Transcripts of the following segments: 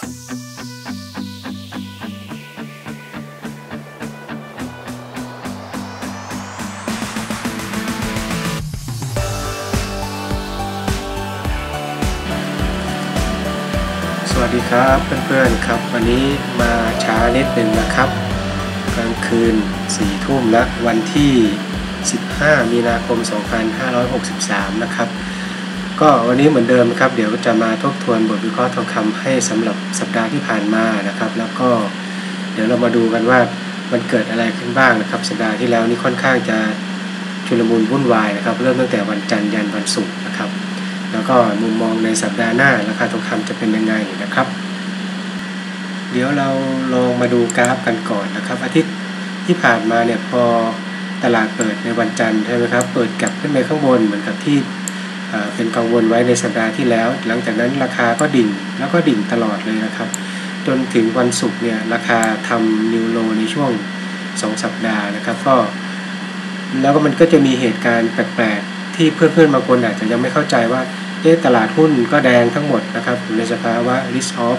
สวัสดีครับเพื่อนๆครับวันนี้มาช้านิดนึงนะครับกลางคืน4 ทุ่มและวันที่15 มีนาคม 2563นะครับก็วันนี้เหมือนเดิมครับเดี๋ยวจะมาทบทวนบทวิเคราะห์ทองคำให้สำหรับสัปดาห์ที่ผ่านมานะครับแล้วก็เดี๋ยวเรามาดูกันว่ามันเกิดอะไรขึ้นบ้างนะครับสัปดาห์ที่แล้วนี่ค่อนข้างจะชุลมุนวุ่นวายนะครับเริ่มตั้งแต่วันจันทร์ยันวันศุกร์นะครับแล้วก็มุมมองในสัปดาห์หน้าราคาทองคำจะเป็นยังไงนะครับเดี๋ยวเราลองมาดูกราฟกันก่อนนะครับอาทิตย์ที่ผ่านมาเนี่ยพอตลาดเปิดในวันจันทร์ใช่ไหมครับเปิดกลับขึ้นไปข้างบนเหมือนกับที่เป็นกังวลไว้ในสัปดาห์ที่แล้วหลังจากนั้นราคาก็ดิ่งแล้วก็ดิ่งตลอดเลยนะครับจนถึงวันศุกร์เนี่ยราคาทำนิวโลในช่วง2 สัปดาห์นะครับก็แล้วก็มันก็จะมีเหตุการณ์แปลกๆที่เพื่อนๆบางคนอาจจะยังไม่เข้าใจว่าตลาดหุ้นก็แดงทั้งหมดนะครับอยู่ในสภาวะ risk off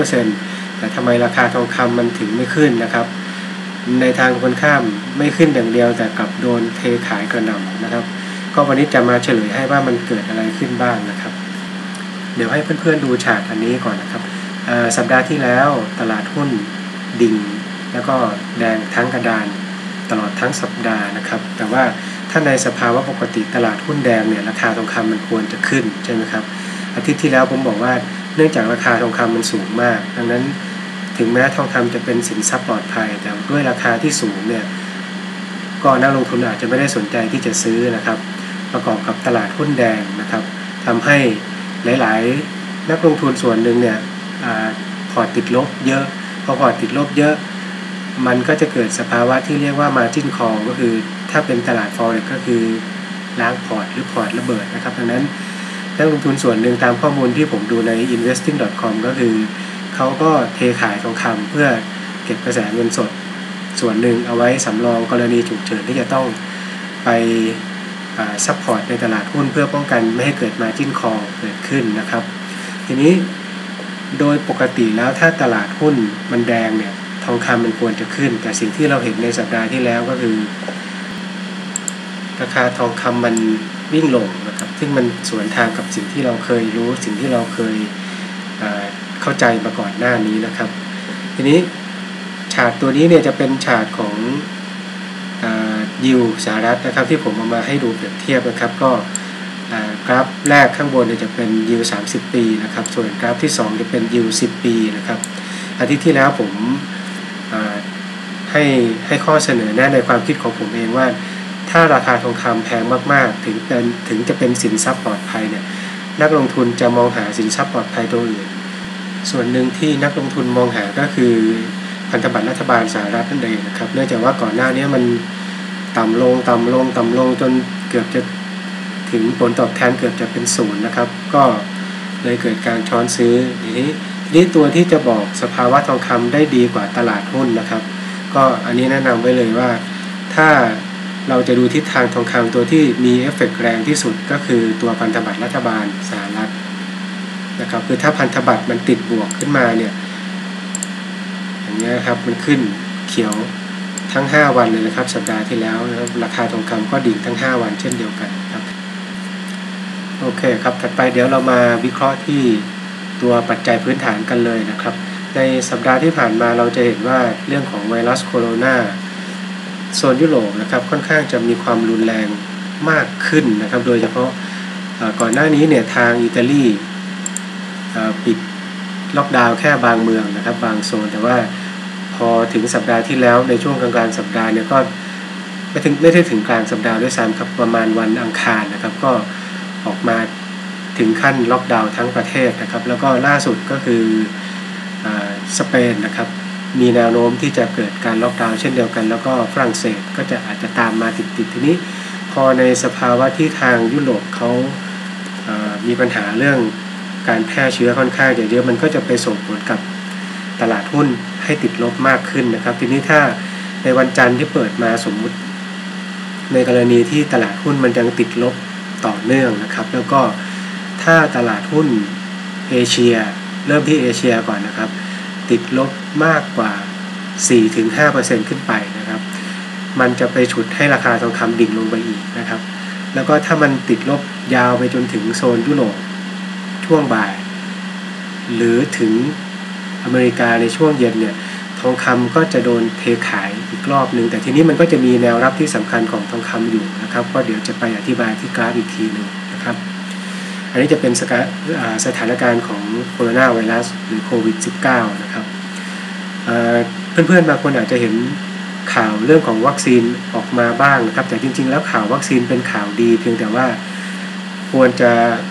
100%แต่ทำไมราคาทองคำมันถึงไม่ขึ้นนะครับในทางตรงกันข้ามไม่ขึ้นอย่างเดียวแต่กลับโดนเทขายกระหน่ำนะครับก็วันนี้จะมาเฉลยให้ว่ามันเกิดอะไรขึ้นบ้างนะครับเดี๋ยวให้เพื่อนๆดูชาร์ตอันนี้ก่อนนะครับสัปดาห์ที่แล้วตลาดหุ้นดิ่งแล้วก็แดงทั้งกระดานตลอดทั้งสัปดาห์นะครับแต่ว่าถ้าในสภาวะปกติตลาดหุ้นแดงเนี่ยราคาทองคำมันควรจะขึ้นใช่ไหมครับอาทิตย์ที่แล้วผมบอกว่าเนื่องจากราคาทองคำมันสูงมากดังนั้นถึงแม้ทองคำจะเป็นสินทรัพย์ปลอดภัยแต่ด้วยราคาที่สูงเนี่ยก็นักลงทุนอาจจะไม่ได้สนใจที่จะซื้อนะครับประกอบกับตลาดหุ้นแดงนะครับทำให้หลายๆนักลงทุนส่วนหนึ่งเนี่ยพอร์ตติดลบเยอะพอพอร์ตติดลบเยอะมันก็จะเกิดสภาวะที่เรียกว่า margin call ก็คือถ้าเป็นตลาด forex ก็คือล้างพอร์ตหรือพอร์ตระเบิดนะครับดังนั้นนักลงทุนส่วนหนึ่งตามข้อมูลที่ผมดูใน investing.com ก็คือเขาก็เทขายทองคำเพื่อเก็บกระแสเงินสดส่วนหนึ่งเอาไว้สำรองกรณีฉุกเฉินที่จะต้องไปซัพพอร์ตในตลาดหุ้นเพื่อป้องกันไม่ให้เกิด margin call เกิดขึ้นนะครับทีนี้โดยปกติแล้วถ้าตลาดหุ้นมันแดงเนี่ยทองคำมันควรจะขึ้นแต่สิ่งที่เราเห็นในสัปดาห์ที่แล้วก็คือราคาทองคำมันวิ่งลงนะครับซึ่งมันสวนทางกับสิ่งที่เราเคยรู้สิ่งที่เราเคยเข้าใจมาก่อนหน้านี้นะครับทีนี้ชาร์ตตัวนี้เนี่ยจะเป็นชาร์ตของยิวสหรัฐนะครับที่ผมเอามาให้ดูเปรียบเทียบนะครับก็กราฟแรกข้างบนเนี่ยจะเป็นยิว30 ปีนะครับส่วนกราฟที่2จะเป็นยิว10 ปีนะครับอาทิตย์ที่แล้วผมให้ข้อเสนอแนะในความคิดของผมเองว่าถ้าราคาทองคำแพงมากๆถึงจะเป็นสินทรัพย์ปลอดภัยเนี่ยนักลงทุนจะมองหาสินทรัพย์ปลอดภัยตัวอื่นส่วนหนึ่งที่นักลงทุนมองหาก็คือพันธบัตรรัฐบาลสหรัฐนั่นเองนะครับเนื่องจากว่าก่อนหน้านี้มันต่ำลงจนเกือบจะถึงผลตอบแทนเกือบจะเป็น0นะครับก็เลยเกิดการช้อนซื้อทีนี้ตัวที่จะบอกสภาวะทองคำได้ดีกว่าตลาดหุ้นนะครับก็อันนี้แนะนำไว้เลยว่าถ้าเราจะดูทิศทางทองคำตัวที่มีเอฟเฟกต์แรงที่สุดก็คือตัวพันธบัตรรัฐบาลสหรัฐนะครับคือถ้าพันธบัตรมันติดบวกขึ้นมาเนี่ยอย่างนี้ครับมันขึ้นเขียวทั้ง5 วันเลยนะครับสัปดาห์ที่แล้วนะครับราคาทองคำก็ดิ่งทั้ง5 วันเช่นเดียวกันครับโอเคครับถัดไปเดี๋ยวเรามาวิเคราะห์ที่ตัวปัจจัยพื้นฐานกันเลยนะครับในสัปดาห์ที่ผ่านมาเราจะเห็นว่าเรื่องของไวรัสโคโรนาโซนยุโรปนะครับค่อนข้างจะมีความรุนแรงมากขึ้นนะครับโดยเฉพาะก่อนหน้านี้เนี่ยทางอิตาลีปิดล็อกดาวน์แค่บางเมืองนะครับบางโซนแต่ว่าพอถึงสัปดาห์ที่แล้วในช่วงกลางสัปดาห์เนี่ยก็ไม่ได้ถึงกลางสัปดาห์ด้วยซ้ำครับประมาณวันอังคารนะครับก็ออกมาถึงขั้นล็อกดาวน์ทั้งประเทศนะครับแล้วก็ล่าสุดก็คือสเปนนะครับมีแนวโน้มที่จะเกิดการล็อกดาวน์เช่นเดียวกันแล้วก็ฝรั่งเศสก็จะอาจจะตามมาติดทีนี้พอในสภาวะที่ทางยุโรปเขามีปัญหาเรื่องการแพร่เชื้อค่อนข้างเยอะมันก็จะไปส่งผลกับตลาดหุ้นให้ติดลบมากขึ้นนะครับทีนี้ถ้าในวันจันทร์ที่เปิดมาสมมุติในกรณีที่ตลาดหุ้นมันยังติดลบต่อเนื่องนะครับแล้วก็ถ้าตลาดหุ้นเอเชียเริ่มที่เอเชียก่อนนะครับติดลบมากกว่า 4-5% ขึ้นไปนะครับมันจะไปฉุดให้ราคาทองคำดิ่งลงไปอีกนะครับแล้วก็ถ้ามันติดลบยาวไปจนถึงโซนยุโรปช่วงบ่ายหรือถึงอเมริกาในช่วงเย็นเนี่ยทองคำก็จะโดนเทขายอีกรอบนึงแต่ทีนี้มันก็จะมีแนวรับที่สำคัญของทองคำอยู่นะครับก็เดี๋ยวจะไปอธิบายที่กราฟอีกทีนึงนะครับอันนี้จะเป็นสถานการณ์ของโคโรนาไวรัสหรือโควิด -19 นะครับเพื่อนๆบางคนอาจจะเห็นข่าวเรื่องของวัคซีนออกมาบ้างนะครับแต่จริงๆแล้วข่าววัคซีนเป็นข่าวดีเพียงแต่ว่าควรจะ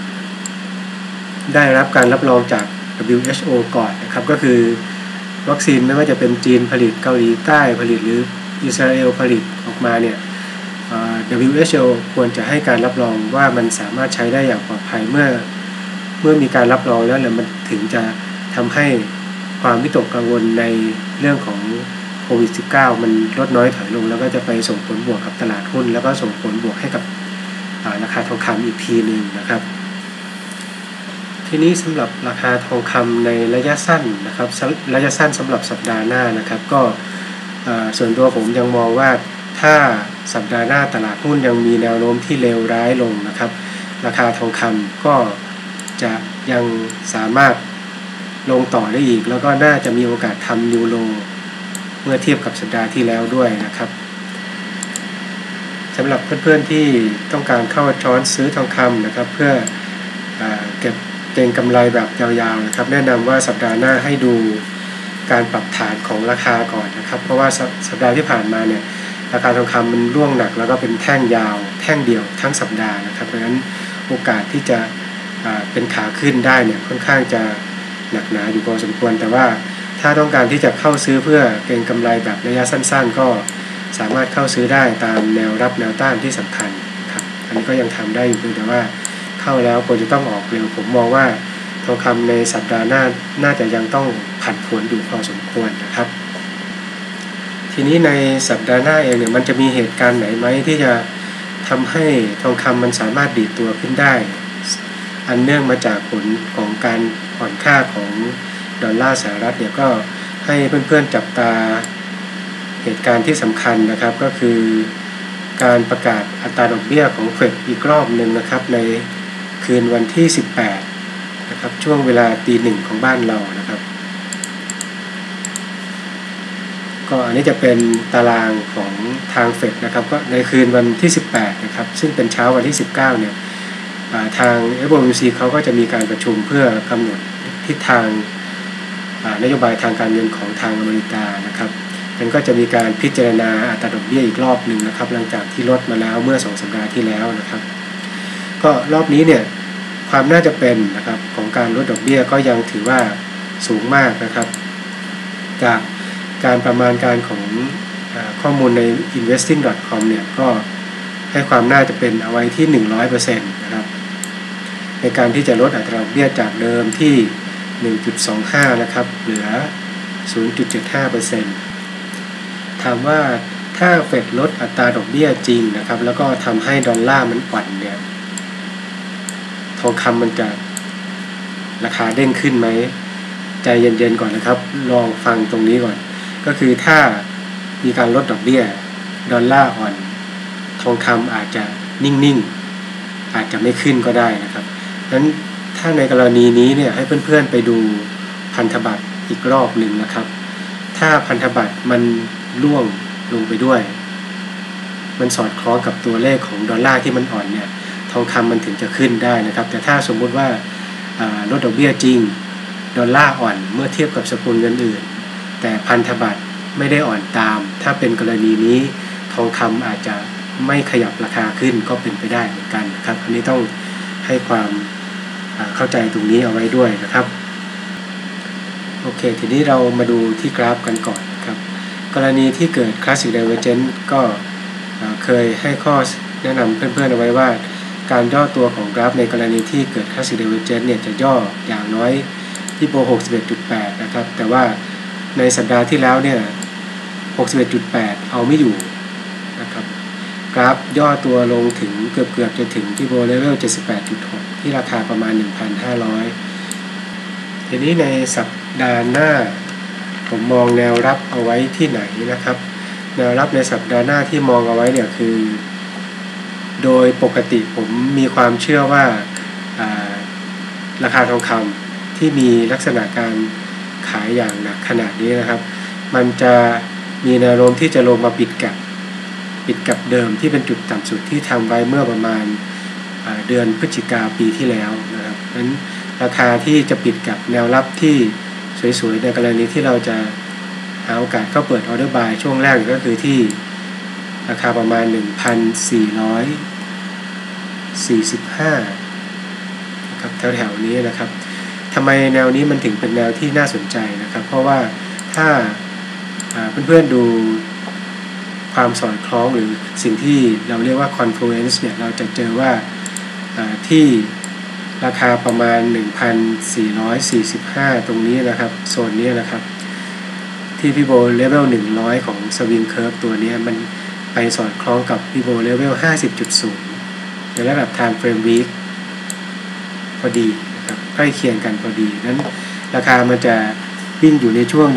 ได้รับการรับรองจาก WHO ก่อนนะครับก็คือวัคซีนไม่ว่าจะเป็นจีนผลิตเกาหลีใต้ผลิตหรืออิสราเอลผลิตออกมาเนี่ยWHO ควรจะให้การรับรองว่ามันสามารถใช้ได้อย่างปลอดภัยเมื่อมีการรับรองแล้วเนี่ยมันถึงจะทำให้ความวิตกกังวลในเรื่องของโควิด -19 มันลดน้อยถอยลงแล้วก็จะไปส่งผลบวกกับตลาดหุ้นแล้วก็ส่งผลบวกให้กับราคาทองคำอีกทีนึงนะครับทีนี้สำหรับราคาทองคำในระยะสั้นนะครับระยะสั้นสำหรับสัปดาห์หน้านะครับก็ส่วนตัวผมยังมองว่าถ้าสัปดาห์หน้าตลาดหุ้นยังมีแนวโน้มที่เลวร้ายลงนะครับราคาทองคำก็จะยังสามารถลงต่อได้อีกแล้วก็น่าจะมีโอกาสทำนิวโลเมื่อเทียบกับสัปดาห์ที่แล้วด้วยนะครับสำหรับเพื่อนๆที่ต้องการเข้าช้อนซื้อทองคำนะครับเพื่อเก็บเก็งกำไรแบบยาวๆนะครับแนะนำว่าสัปดาห์หน้าให้ดูการปรับฐานของราคาก่อนนะครับเพราะว่าสัปดาห์ที่ผ่านมาเนี่ยราคาทองคำมันร่วงหนักแล้วก็เป็นแท่งยาวแท่งเดียวทั้งสัปดาห์นะครับเพราะฉะนั้นโอกาสที่จะเป็นขาขึ้นได้เนี่ยค่อนข้างจะหนักหนาอยู่พอสมควรแต่ว่าถ้าต้องการที่จะเข้าซื้อเพื่อเก็งกำไรแบบระยะสั้นๆก็สามารถเข้าซื้อได้ตามแนวรับแนวต้านที่สำคัญนะครับอันนี้ก็ยังทำได้อยู่แต่ว่าเข้าแล้วควรจะต้องออกเร็วผมมองว่าทองคำในสัปดาห์หน้าน่าจะยังต้องผันผวนอยู่พอสมควรนะครับทีนี้ในสัปดาห์หน้าเองเนี่ยมันจะมีเหตุการณ์ไหนไหมที่จะทำให้ทองคำมันสามารถดีดตัวขึ้นได้อันเนื่องมาจากผลของการอ่อนค่าของดอลลาร์สหรัฐเนี่ยก็ให้เพื่อนๆจับตาเหตุการณ์ที่สำคัญนะครับก็คือการประกาศอัตราดอกเบี้ยของเฟดอีกรอบหนึ่งนะครับในคืนวันที่18นะครับช่วงเวลาตี 1ของบ้านเรานะครับก็อันนี้จะเป็นตารางของทางเฟดนะครับก็ในคืนวันที่18นะครับซึ่งเป็นเช้าวันที่19เนี่ยทาง FOMC เขาก็จะมีการประชุมเพื่อกำหนดทิศทางนโยบายทางการเงินของทางอเมริกานะครับมันก็จะมีการพิจารณาอัตราดอกเบี้ยอีกรอบหนึ่งนะครับหลังจากที่ลดมาแล้วเมื่อ2 สัปดาห์ที่แล้วนะครับก็รอบนี้เนี่ยความน่าจะเป็นนะครับของการลดดอกเบี้ยก็ยังถือว่าสูงมากนะครับจากการประมาณการของข้อมูลใน investing.com เนี่ยก็ให้ความน่าจะเป็นเอาไว้ที่ 100% นะครับในการที่จะลดอัตราดอกเบี้ยจากเดิมที่ 1.25 นะครับเหลือ 0.75% ถามว่าถ้าเฟดลดอัตราดอกเบี้ยจริงนะครับแล้วก็ทำให้ดอลลาร์มันอ่อนเนี่ยทองคำมันจะราคาเด้งขึ้นไหมใจเย็นๆก่อนนะครับลองฟังตรงนี้ก่อนก็คือถ้ามีการลดดอกเบี้ยดอลลาร์อ่อนทองคำอาจจะนิ่งๆอาจจะไม่ขึ้นก็ได้นะครับนั้นถ้าในกรณีนี้เนี่ยให้เพื่อนๆไปดูพันธบัตรอีกรอบหนึ่งนะครับถ้าพันธบัตรมันร่วงลงไปด้วยมันสอดคล้องกับตัวเลขของดอลลาร์ที่มันอ่อนเนี่ยทองคำมันถึงจะขึ้นได้นะครับแต่ถ้าสมมุติว่าลดดอกเบี้ยจริงดอลลาร์อ่อนเมื่อเทียบกับสกุลเงินอื่นแต่พันธบัตรไม่ได้อ่อนตามถ้าเป็นกรณีนี้ทองคำอาจจะไม่ขยับราคาขึ้นก็เป็นไปได้เหมือนกันนะครับอันนี้ต้องให้ความเข้าใจตรงนี้เอาไว้ด้วยนะครับโอเคทีนี้เรามาดูที่กราฟกันก่อนนะครับกรณีที่เกิด Classic Divergence ก็เคยให้ข้อแนะนำเพื่อนๆเอาไว้ว่าการย่อตัวของกราฟในกรณีที่เกิด Classic Divergence เนี่ยจะย่ออย่างน้อยที่โปร 61.8 นะครับแต่ว่าในสัปดาห์ที่แล้วเนี่ย 61.8 เอาไม่อยู่นะครับกราฟย่อตัวลงถึงเกือบจะถึงที่โบเลเวล 78.6 ที่ราคาประมาณ 1,500 ทีทีนี้ในสัปดาห์หน้าผมมองแนวรับเอาไว้ที่ไหนนะครับแนวรับในสัปดาห์หน้าที่มองเอาไว้เนี่ยคือโดยปกติผมมีความเชื่อว่าราคาทองคำที่มีลักษณะการขายอย่างหนักขนาดนี้นะครับมันจะมีแนวโน้มที่จะลงมาปิดกับเดิมที่เป็นจุดต่ำสุดที่ทำไว้เมื่อประมาณเดือนพฤศจิกาปีที่แล้วนะครับนั้นราคาที่จะปิดกับแนวรับที่สวยๆในกรณีที่เราจะหาโอกาสเข้าเปิดออเดอร์บายช่วงแรกก็คือที่ราคาประมาณ 1,445 นะครับแถวๆนี้นะครับทำไมแนวนี้มันถึงเป็นแนวที่น่าสนใจนะครับเพราะว่าถ้าเพื่อนๆดูความสอดคล้องหรือสิ่งที่เราเรียกว่า confluence เนี่ยเราจะเจอว่าที่ราคาประมาณ 1,445 ตรงนี้นะครับโซนนี้นะครับที่พี่โบเลเวล100ของสวิงเคิร์ฟตัวนี้มันไปสอดคล้องกับพี่โบเลเวล 50.0 ในระดับ time frame week พอดีนะครับใกล้เคียงกันพอดีนั้นราคามันจะวิ่งอยู่ในช่วง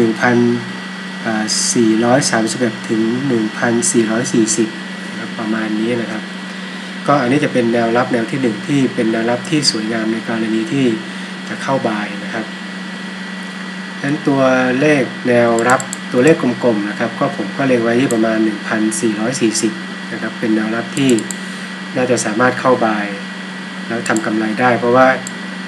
1,431 ถึง 1,440 นะครับประมาณนี้นะครับก็อันนี้จะเป็นแนวรับแนวที่1ที่เป็นแนวรับที่สวยงามในกรณีที่จะเข้าบายนะครับนั้นตัวเลขแนวรับตัวเลขกลมๆนะครับก็ผมก็เล็งไว้ที่ประมาณ 1,440 นะครับเป็นแนวรับที่น่าจะสามารถเข้าบายแล้วทำกำไรได้เพราะว่า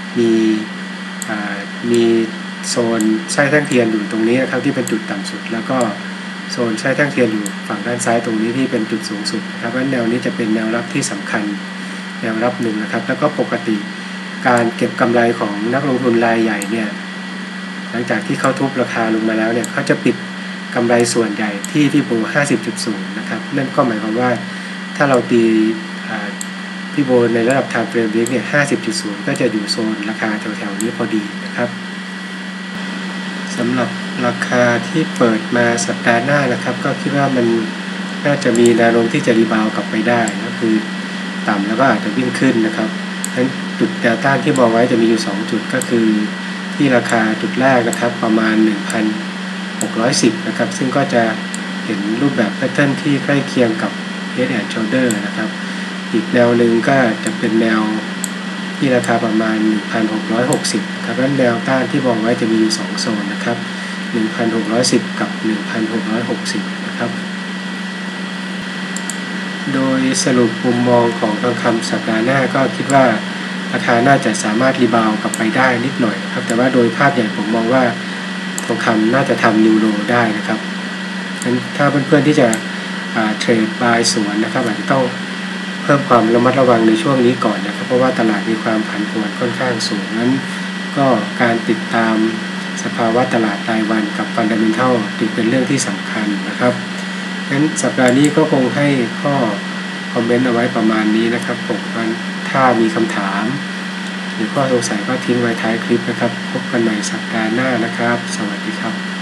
มีโซนไส้แท่งเทียนอยู่ตรงนี้นะครับที่เป็นจุดต่ำสุดแล้วก็โซนไส้แท่งเทียนอยู่ฝั่งด้านซ้ายตรงนี้ที่เป็นจุดสูงสุดนะครับเพราะแนวนี้จะเป็นแนวรับที่สำคัญแนวรับหนึ่งนะครับแล้วก็ปกติการเก็บกำไรของนักลงทุนรายใหญ่เนี่ยหลังจากที่เขาทุบราคาลงมาแล้วเนี่ยเขาจะปิดกำไรส่วนใหญ่ที่พี่โบ 50.0 นะครับนั่นก็หมายความว่าถ้าเราตีพี่โบในระดับ time frame week เนี่ย 50.0 ก็จะอยู่โซนราคาแถวๆนี้พอดีนะครับสำหรับราคาที่เปิดมาสัปดาห์หน้านะครับก็คิดว่ามันน่าจะมีแนวโน้มที่จะรีบาวกลับไปได้ก็คือต่ำแล้วก็อาจจะวิ่งขึ้นนะครับงั้นจุดแนวต้านที่มองไว้จะมีอยู่2จุดก็คือที่ราคาจุดแรกนะครับประมาณ 1,610 นะครับซึ่งก็จะเห็นรูปแบบแพทเทิร์นที่ใกล้เคียงกับ Head and Shoulder นะครับอีกแนวหนึ่งก็จะเป็นแนวที่ราคาประมาณ 1,660 ครับแล้วแนวต้านที่มองไว้จะมีอยู่2โซนนะครับ 1,610 กับ 1,660 นะครับโดยสรุปมุมมองของทองคำสัปดาห์หน้าก็คิดว่าราคาน่าจะสามารถรีบาวกลับไปได้นิดหน่อยนะครับแต่ว่าโดยภาพใหญ่ผมมองว่าทองคำน่าจะทำนิวโลได้นะครับงั้นถ้าเพื่อนๆที่จะเทรดบายสวนนะครับอาจจะต้องเพิ่มความระมัดระวังในช่วงนี้ก่อนนะครับเพราะว่าตลาดมีความผันผวนค่อนข้างสูงนั้นก็การติดตามสภาวะตลาดรายวันกับฟันดาเมนทัลจึงเป็นเรื่องที่สำคัญนะครับงั้นสัปดาห์นี้ก็คงให้ข้อคอมเมนต์เอาไว้ประมาณนี้นะครับผมถ้ามีคำถามหรือข้อสงสัยก็ทิ้งไว้ท้ายคลิปนะครับพบกันใหม่สัปดาห์หน้านะครับสวัสดีครับ